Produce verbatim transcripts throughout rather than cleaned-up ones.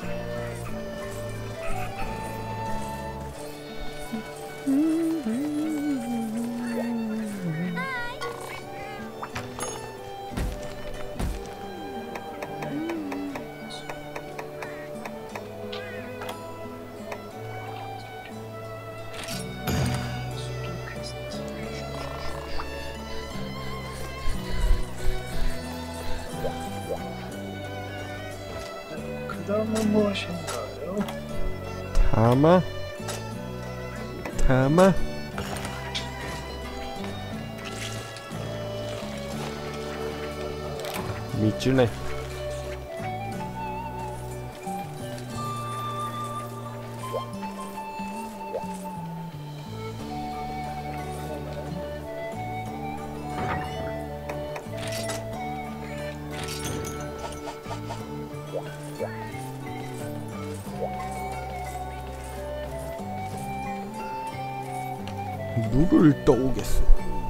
그 다음은 무엇인가요? 타마? 타마? 미주네. 물을 떠오겠어.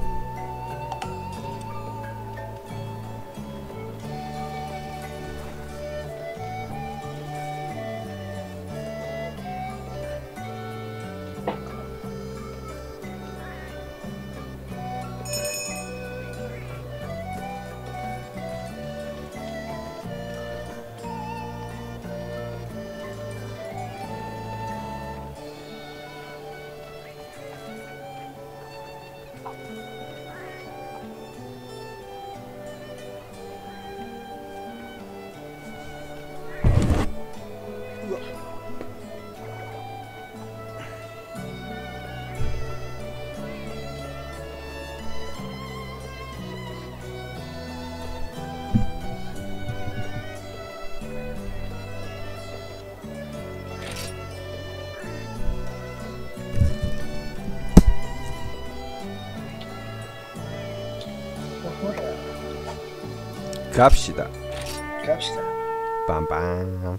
갑시다. 갑시다. 빰빰.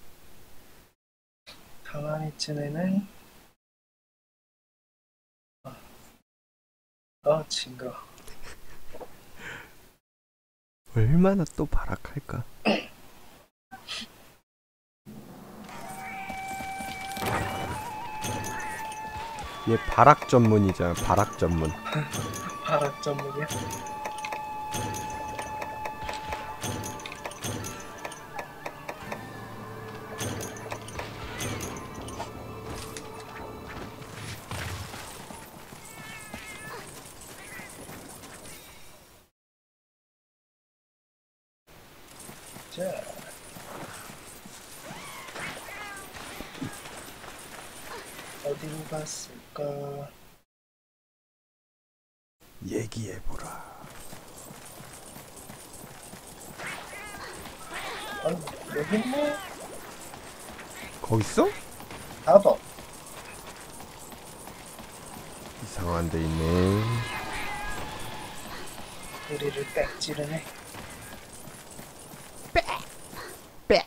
가만히 지내는 어, 어 징그러. 얼마나 또 발악할까? 얘 발악 전문이잖아. 발악 전문. 발악 전문이야? 자, 어디로 갔을까? 얘기해보라. 아, 여기 있네? 거기 있어? 사 번. 이상한 데 있네. 우리를 빽 찌르네. 빽.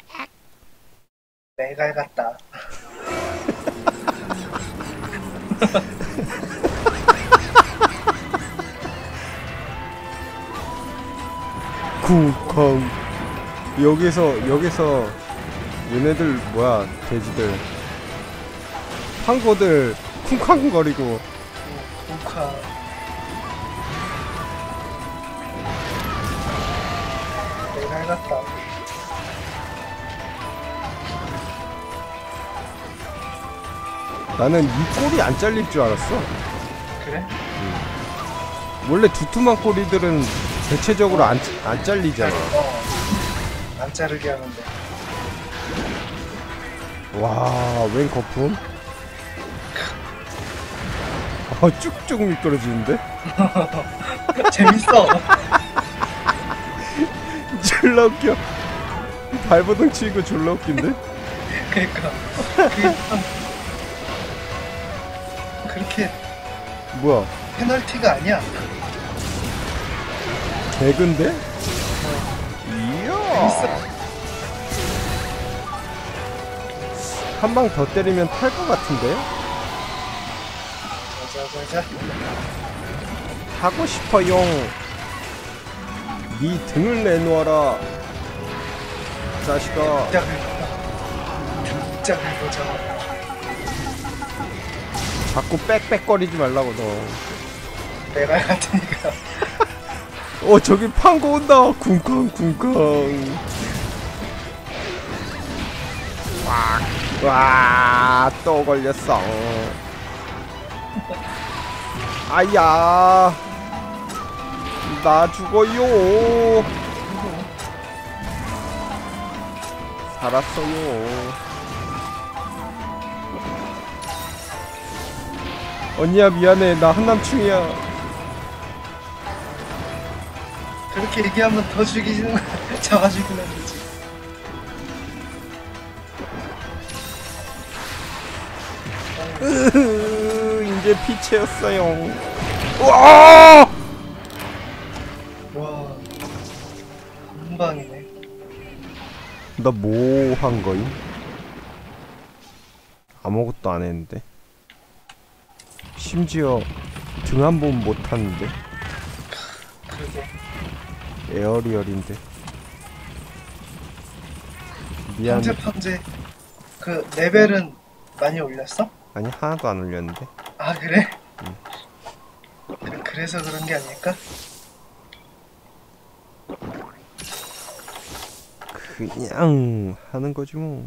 매갈 같다. 쿵쾅. 여기서 여기서 얘네들 뭐야, 돼지들 황고들 쿵쾅거리고. 쿵쾅. 매갈 같다. 나는 이 꼬리 안 잘릴 줄 알았어. 그래? 원래 두툼한 꼬리들은 대체적으로 안, 안 잘리잖아. 어. 안 자르게 하는데. 와, 웬 거품? 아, 쭉쭉 미끄러지는데? 재밌어. 졸라 웃겨. 발버둥 치고 졸라 웃긴데? 그니까. 그게 참 그렇게 뭐야, 페널티가 아니야. 개근데? 재밌어. 이야. 한 방 더 때리면 탈 것 같은데? 자자자자. 하고 싶어용. 네 등을 내놓아라, 자식아. 자, 진짜 긁어져. 자꾸 빽빽거리지 말라고 너. 내가 해야 되니까. 어 저기 판고 온다. 쿵쾅 쿵쾅. 와또 걸렸어. 아야 나 죽어요. 살았어요. 언니야 미안해 나 한남충이야. 그렇게 얘기하면 더 죽이지는 잡아 죽이면 되지. 으흐, 이제 피치였어요. 우와! 와, 금방이네. 나 뭐 한 거임? 아무것도 안 했는데. 심지어 등 한 번 못 탔는데. 그러게. 에어리얼인데. 미안해. 황제 황제. 그 레벨은 많이 올렸어? 아니 하나도 안 올렸는데. 아 그래? 응. 그, 그래서 그런 게 아닐까? 그냥 하는 거지 뭐.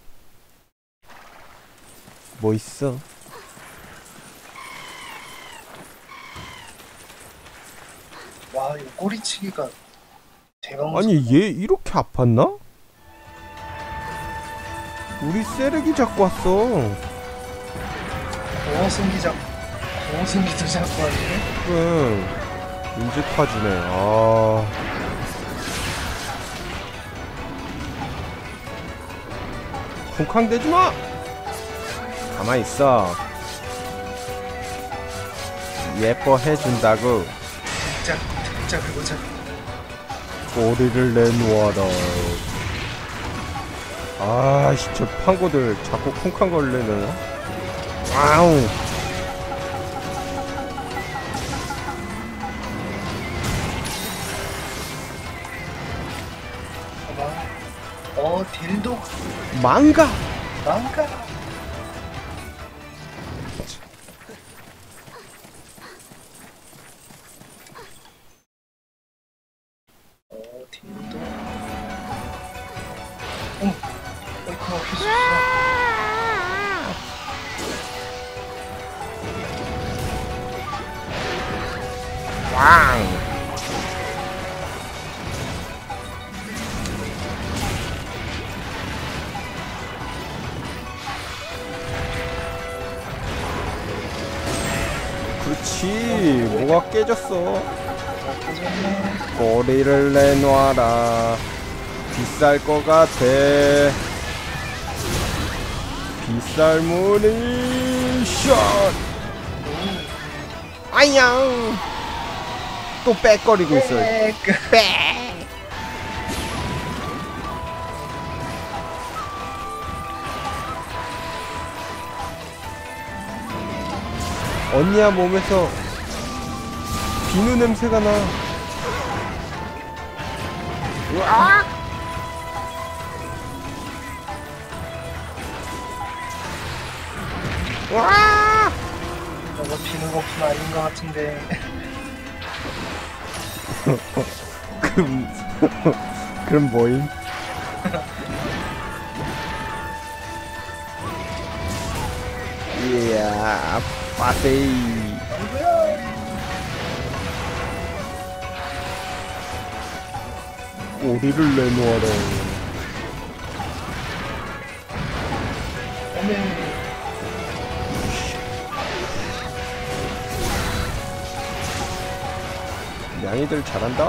뭐 있어? 와 이거 꼬리치기가 대박. 아니 얘 이렇게 아팠나? 우리 세르기 잡고 왔어. 공허승기 잡 공허승기도 잡고 왔네. 그래 인제 타지네. 아 쿵쾅대지마. 가만히 있어. 예뻐해준다고. 진짜 진짜 그거잖아. 꼬리를 내놓아라. 아씨 저 판고들 자꾸 쿵쾅거리는. 와우. 어 딜도 망가. 망가. 어 딜도. 어 어이쿠 필수. 왕. 그렇지. 뭐가 깨졌어. 꼬리를 내놔라. 비쌀 것 같아. 비쌀 무늬션. 아야. 또 빽거리고 있어. 빽. 언니야 몸에서 비누 냄새가 나. 으악! 으악! 저거 비는 거품 아닌 것 같은데. 그럼 그럼 뭐임? 이야 빠세이. 꼬리를 내놓아라. 어메. 양이들 잘한다.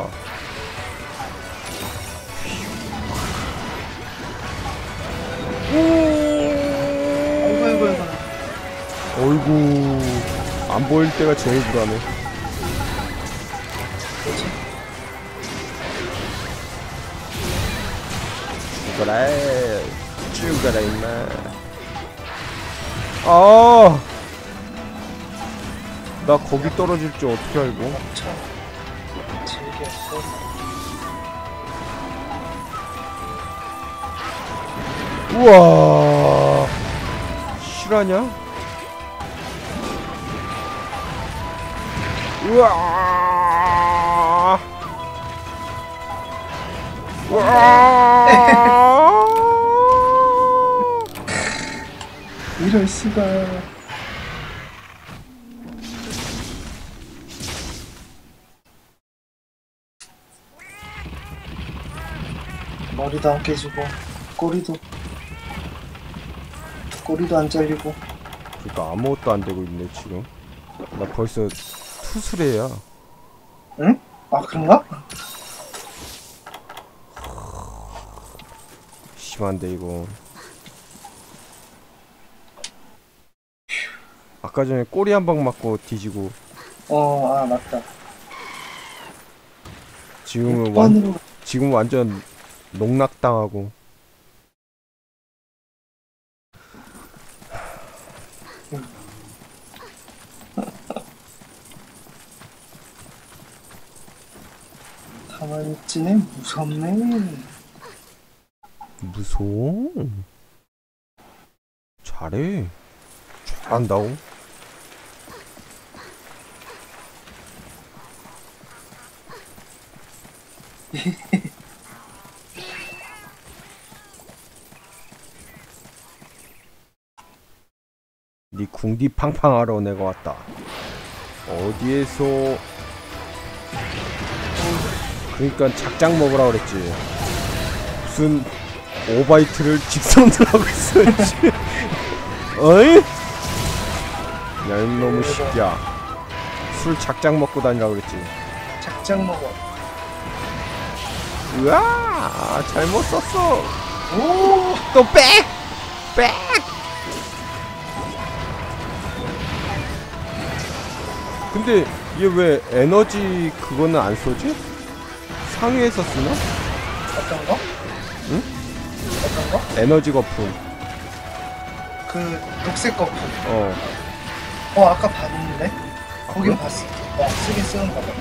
아이고 아이고 아이고. 어이구 안 보일 때가 제일 불안해. 뭐지? 죽어라 죽어라 임마. 아, 나 거기 떨어질 줄 어떻게 알고? 엄청 즐겼어. 우와. 실화냐? 우와. 우와. 이럴 수가. 머리도 안 깨지고 꼬리도 꼬리도 안 잘리고. 그러니까 아무것도 안 되고 있네 지금. 나 벌써 투수래야. 응? 아 그런가? 심한데 이거. 아까 전에 꼬리 한 방 맞고 뒤지고 어, 아 맞다. 지금은 완 뻔으로 지금 완전 농락당하고. 가만히 있지네. 무섭네. 무서워. 잘해. 잘한다고. 니 궁디 팡팡하러 내가 왔다. 어디에서? 그러니까 작작 먹으라 그랬지. 무슨 오바이트를 직선으로 하고 있었지. 어이? 야 이놈의 새끼야. 술 작작 먹고 다니라 그랬지. 작작 먹어. 으아, 잘못 썼어. 오, 또 백! 백! 근데 얘 왜 에너지 그거는 안 쏘지? 상위에서 쓰나? 어떤 거? 응? 어떤 거? 에너지 거품. 그 녹색 거품. 어. 어, 아까 봤는데? 거긴 그래? 봤어. 어, 쓰긴 쓰는가 봐.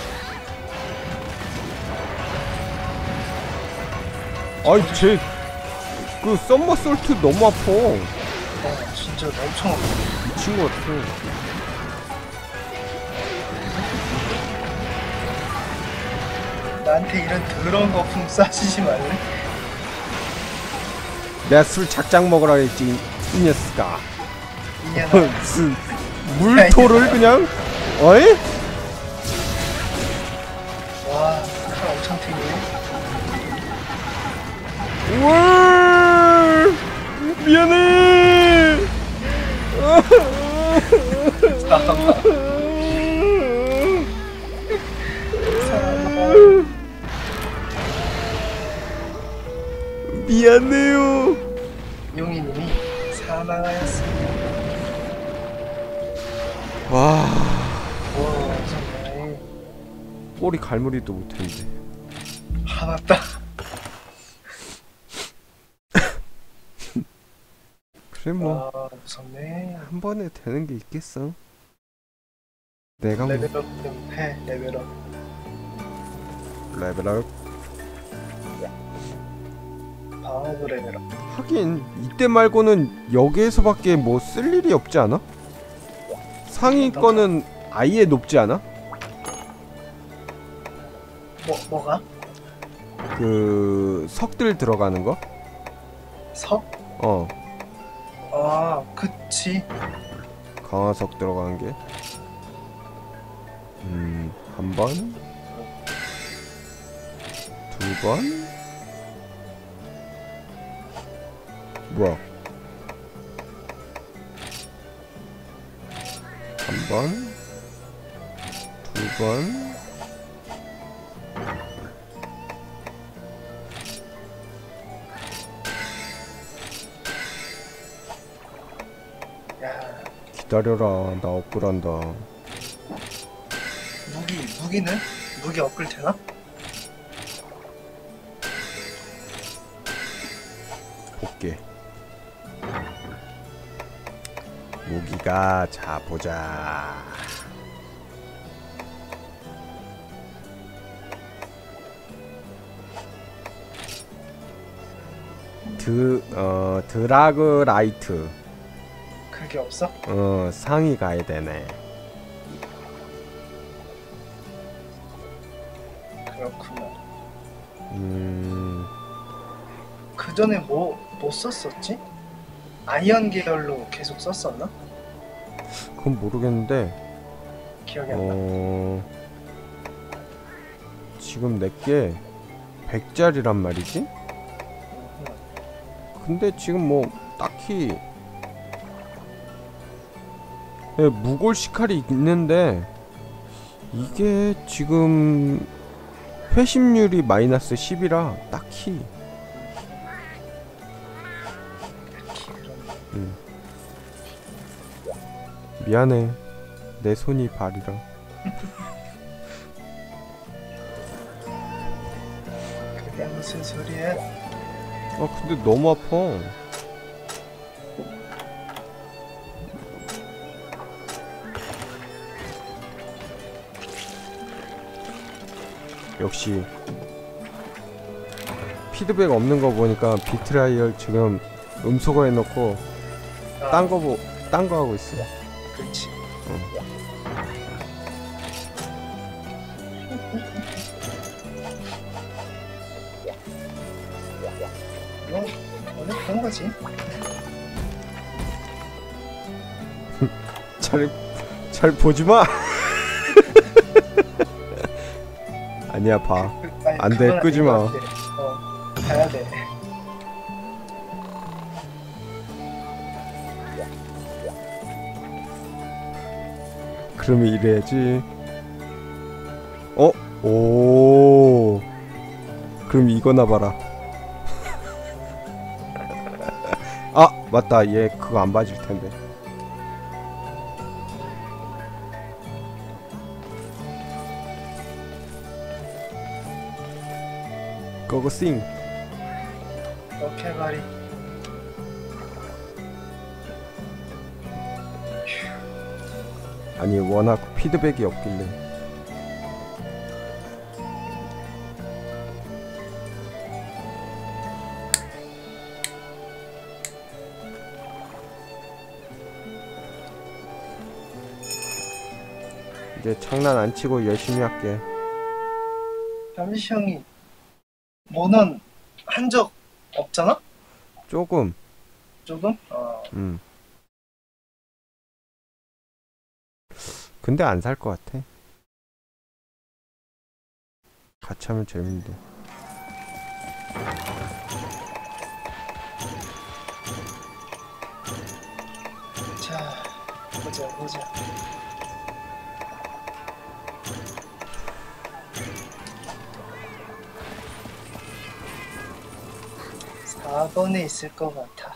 아이 쟤 그 썸머 솔트 너무 아파. 어, 진짜 엄청 아파. 미친 것 같아. 나한테 이런 더러운 거품 쏴주지 말래? 내가 술 작작 먹으라 했지 이 녀석아. 이년아. 무슨 물토를 그냥? 어이? 와, 칼 엄청 튀기네. 우와! 미안해. 미안해요. 용이님이 사망하였습니다. 와, 와, 정말. 꼬리 갈무리도 못했는데. 아, 맞다. 그래 뭐 아, 무섭네. 한 번에 되는 게 있겠어. 내가 뭐 레벨업 좀 해, 레벨업. 레벨업. 방어구 레벨업. 하긴 이때 말고는 여기에서밖에 뭐 쓸 일이 없지 않아? 상위 거는 아예 높지 않아? 뭐, 뭐가? 그 석들 들어가는 거? 석? 어, 아, 그치. 강화석 들어가는 게. 음, 한 번, 두 번. 뭐야? 한 번, 두 번. 야, 기다려라, 나 업글한다. 무기, 무기는? 무기 업글 되나? 볼게. 무기가 자 보자. 드, 어, 드라그라이트. 그게 없어? 어, 상위 가야 되네. 그렇구나. 음, 그 전에 뭐, 뭐 썼었지? 아이언 계열로 계속 썼었나? 그건 모르겠는데, 기억이 안 나. 어, 지금 내게 백 짜리란 말이지? 음, 근데 지금 뭐, 딱히, 예, 무골 시칼이 있는데, 이게 지금 회심률이 마이너스 십이라 딱히 음. 미안해 내 손이 발이라. 그게 무슨 소리야? 아 근데 너무 아파. 역시 피드백 없는 거 보니까 비트라이얼 지금 음소거 해놓고 아, 딴 거 보, 딴 거 하고 있어. 그렇지. 뭐, 원래 그런 거지. 잘, 잘 보지 마. 아니야 봐. 그, 아니, 안 돼, 그건 끄지 아닌 마. 것 같아. 어, 가야 돼. 그러면 이래야지. 어? 오. 그럼 이거나 봐라. 아 맞다 얘 그거 안 봐줄 텐데. 고고싱. 오케이 말이. 아니 워낙 피드백이 없길래. 이제 장난 안 치고 열심히 할게. 잠시 형이 모넌 한 적 없잖아? 조금. 조금? 어. 음. 근데 안 살 것 같아. 같이 하면 재밌는데. 자, 보자 보자. 사 번에 있을 것 같아.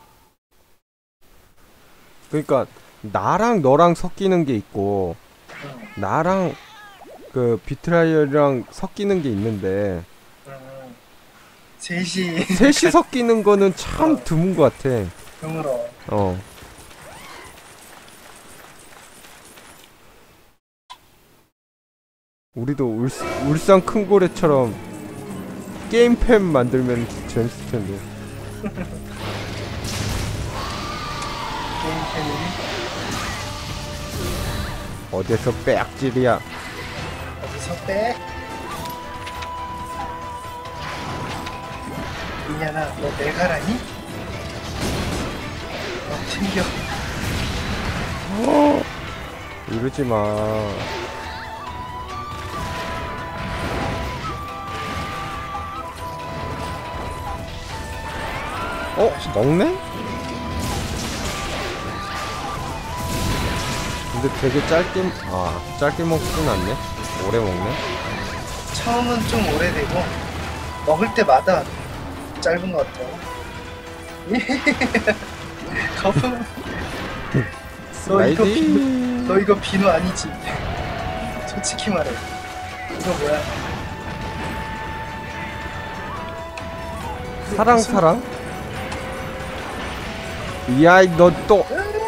그러니까 나랑 너랑 섞이는 게 있고 응, 나랑 그 비트라이얼이랑 섞이는 게 있는데 응. 셋이 셋이 섞이는 거는 참 어. 드문 것 같아. 드물어. 어. 우리도 울스, 울산 큰고래처럼 게임팸 만들면 재밌을 텐데. 게임 패밀리 어디서 빼악질이야. 어디서 빼? 이냐나 너 내가라니? 어, 챙겨. 이러지 마. 어? 먹네? 근데 되게 짧게, 아, 짧게 먹진 않네? 오래 먹네? 처음은 좀 오래되고 먹을 때마다 짧은 것 같아. 거품. 너 이거 라이디. 비누, 너 이거 비누 아니지? 솔직히 말해. 이거 뭐야? 사랑, 무슨- 사랑? 이야, 너 또.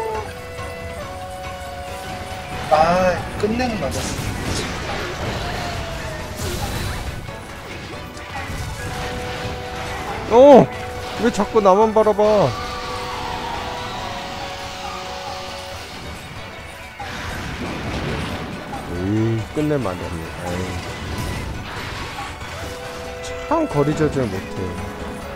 아, 끝내는 맞았어. 어! 왜 자꾸 나만 바라봐? 에이, 끝낼만 안 됐네. 에이. 참 거리 조절 못해.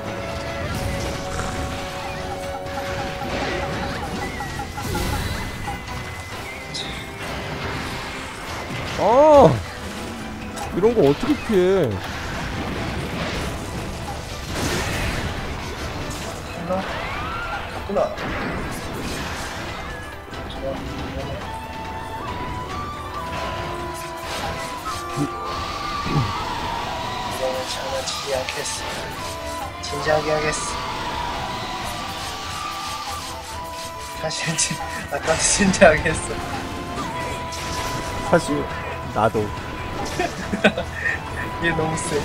아, 이런 거 어떻게 피해? 하나? 하나. 좋아. 이번엔 장난치지 않겠어. 진지하게 하겠어. 사실 진, 아까도 진지하게 했어. 사실 나도. 얘 너무 세.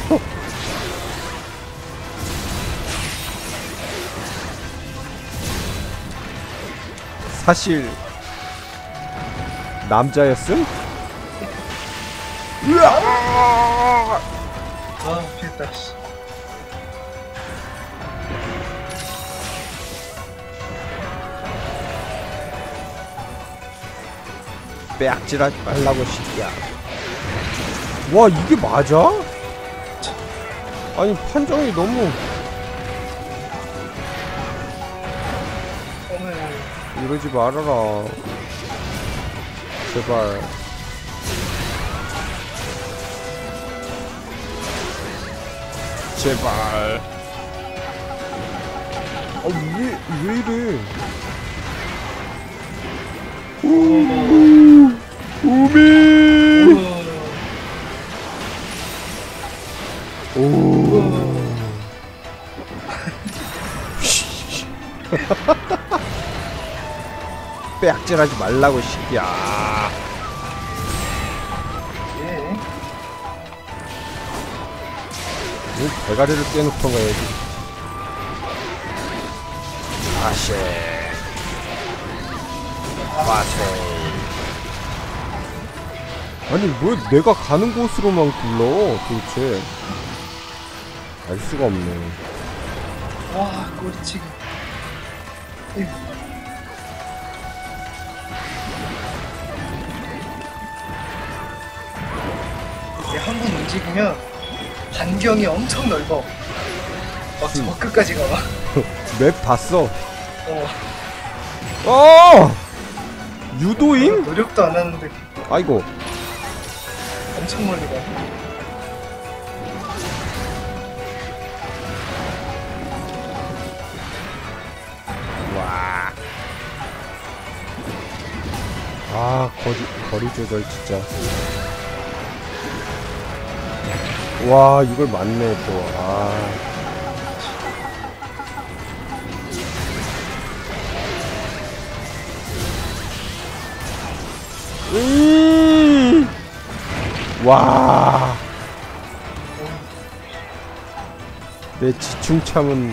사실 남자였음? 으아! 아, 피했다, 씨. 빼앗질하지 말라고 시키야. 와, 이게 맞아? 아니, 판정이 너무. 오늘 이러지 말아라. 제발. 제발. 아, 왜, 왜 이래? 우, 우미! 오. 빼앗질하지 말라고, 시기야. 예. 이 대가리를 깨놓던가 해야지. 아쉐. 마세. 아니, 왜 내가 가는 곳으로만 굴러, 도대체. 알 수가 없네. 와, 꼬리치기. 이. 이게 한 번 움직이면 반경이 엄청 넓어. 어, 저 끝까지 가봐. 맵 봤어. 어, 어! 유도임? 노력도 안 하는데 아이고. 엄청 멀리 가. 와. 아, 거리, 거리 조절 진짜. 와, 이걸 맞네, 또. 아. 음! 와. 내 지충참은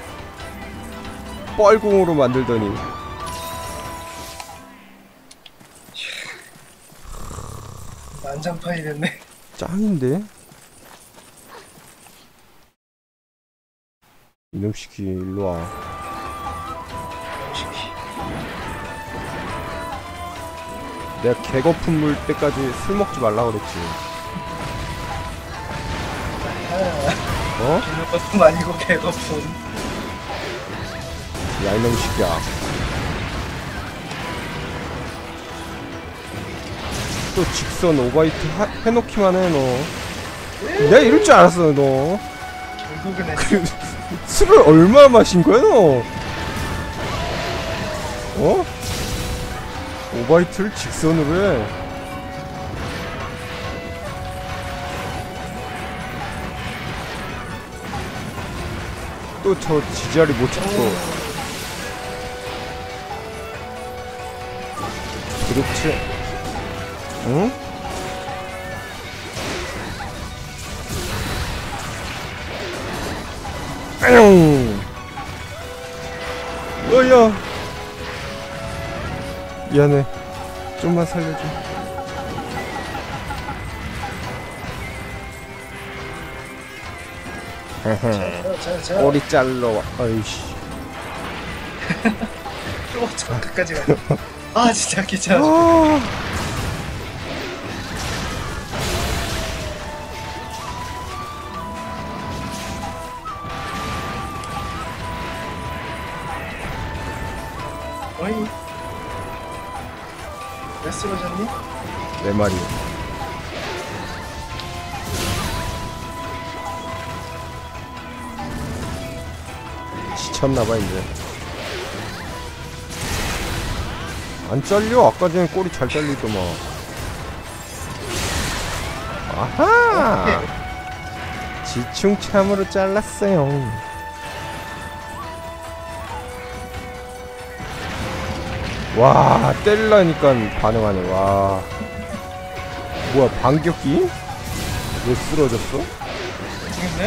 뻘궁으로 만들더니. 난장판이 됐네. 짱인데? 이놈 시키 일로와. 내가 개거품 물 때까지 술 먹지 말라 그랬지. 어? 비누거품 아니고 개거품. 야, 이놈 시키야. 또 직선 오바이트 하, 해놓기만 해, 너. 내가 이럴 줄 알았어, 너. 결국은 했어. 그, 술을 얼마나 마신 거야, 너? 어? 오바이트를 직선으로 해. 또 저 지자리 못 찾고. 그렇지. 응? 아용. 어야. 미안해. 좀만 살려줘. 자, 자. 꼬리 잘러. 아이씨. 또 저까지 가. 아 진짜 귀찮아. 아. 어이. 왜 쓰러졌니? 내 말이. 지쳤나봐 이제. 안 잘려. 아까 전에 꼬리 잘 잘리더만. 아하. 지충참으로 잘랐어요. 와, 때리려니까 반응하네. 와. 뭐야, 반격기? 왜 쓰러졌어? 죽였네?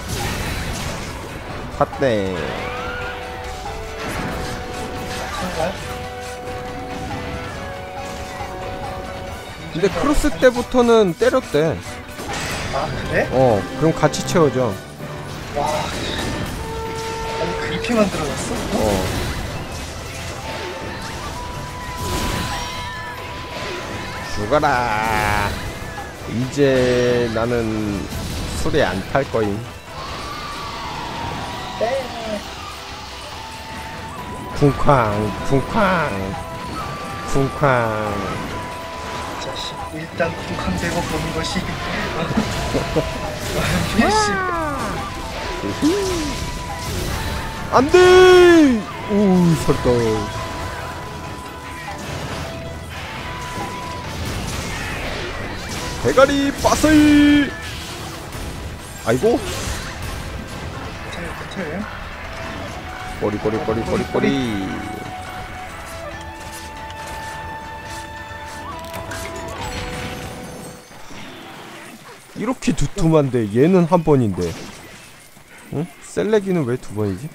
탔네. 정말? 근데 크로스 때부터는 때렸대. 아 그래? 어, 그럼 같이 채워져. 와. 아니 그렇게 만들어졌어? 어. 죽어라. 이제 나는 술에 안 탈 거임. 네. 쿵쾅, 쿵쾅, 쿵쾅. 자식 일단 쿵쾅대고 보는 것이 필시. 안 돼! 우, 설떡. 대가리 빠슬! 아이고. 끝을 끝을. 꼬리, 꼬리, 꼬리, 꼬리, 꼬리. 이렇게 두툼한데 얘는 한 번인데. 응? 셀레기는 왜 두 번이지?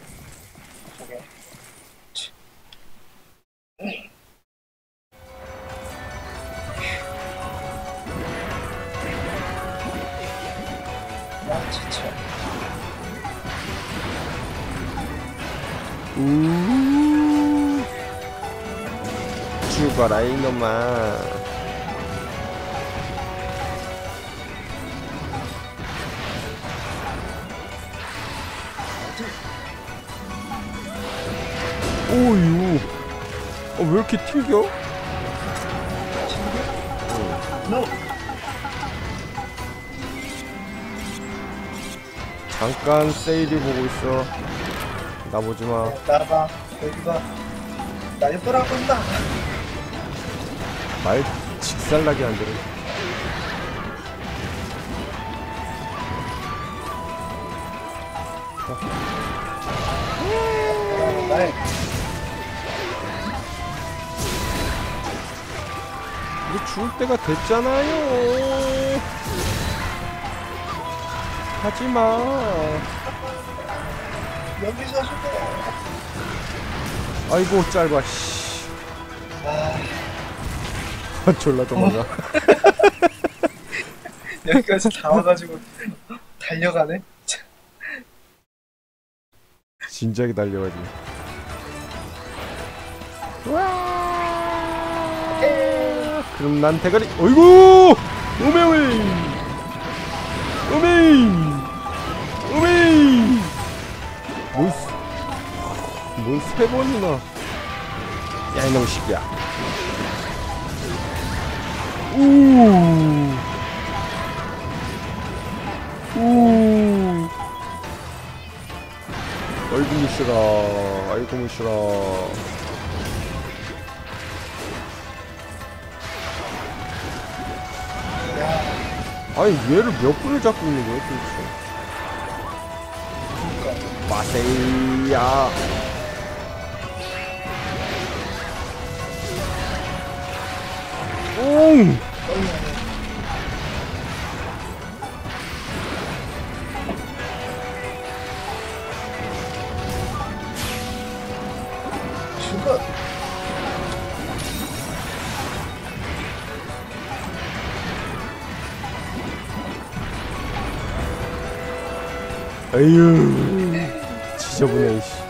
아 진짜. 우 죽어라 이놈아. 오유. 어, 왜 이렇게 튕겨? 노. 잠깐 세일이 보고 있어. 나 보지 마. 나봐 여기 봐. 날 돌아본다. 말 직살나게 안 들어. 날. 이제 죽을 때가 됐잖아요. 하지마. 여기서 죽어. 아이고 짧아. 씨. 아 졸라 도망가. 여기까지 다 와가지고 달려가네. 진작에 달려가지. 그럼 난 대가리. 어이구. 오메오메. 오메. 오메. 뭘세 번이나. 야 이놈 새끼야. 우. 우. 아이고 무시라. 아이고 무시라. 아니 얘를 몇 분을 잡고 있는 거야 도대체. 마세이야. 옹. 죽어. 에휴 지저분해 씨.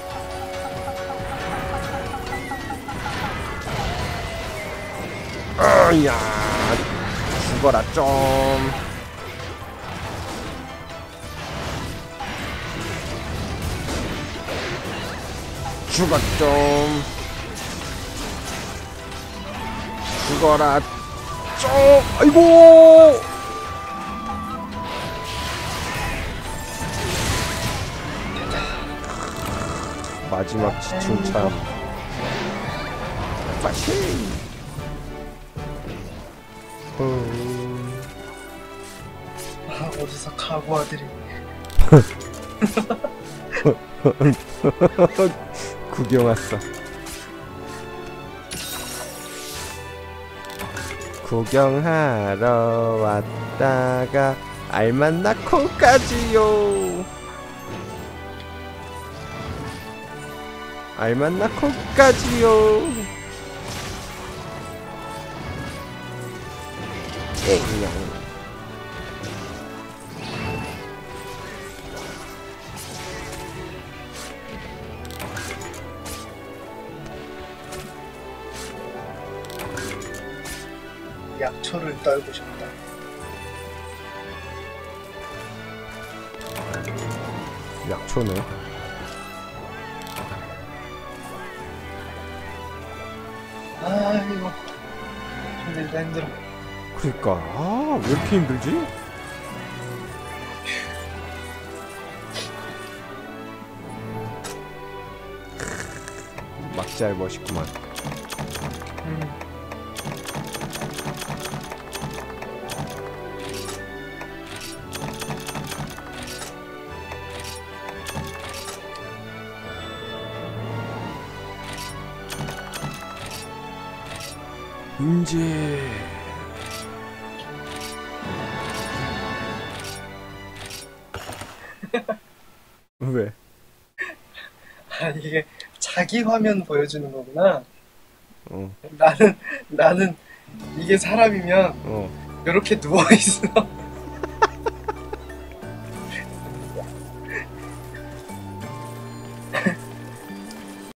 아야 죽어라 좀. 죽어 좀. 죽어라 좀. 아이고 마지막 지충참 파이팅. 음... 아, 어디서 가고 아들이. 구경 왔어. 구경하러 왔다가 알만 낳고까지요. 알만 낳고까지요. 그냥 약초를 떨고 싶다. 약초네. 아이고 힘들다 힘들어. 그러니까 아, 왜 이렇게 힘들지? 막잘 멋있구만. 음. 이제 왜? 아 이게 자기 화면 보여주는 거구나. 어, 나는 나는 이게 사람이면 어. 이렇게 누워 있어.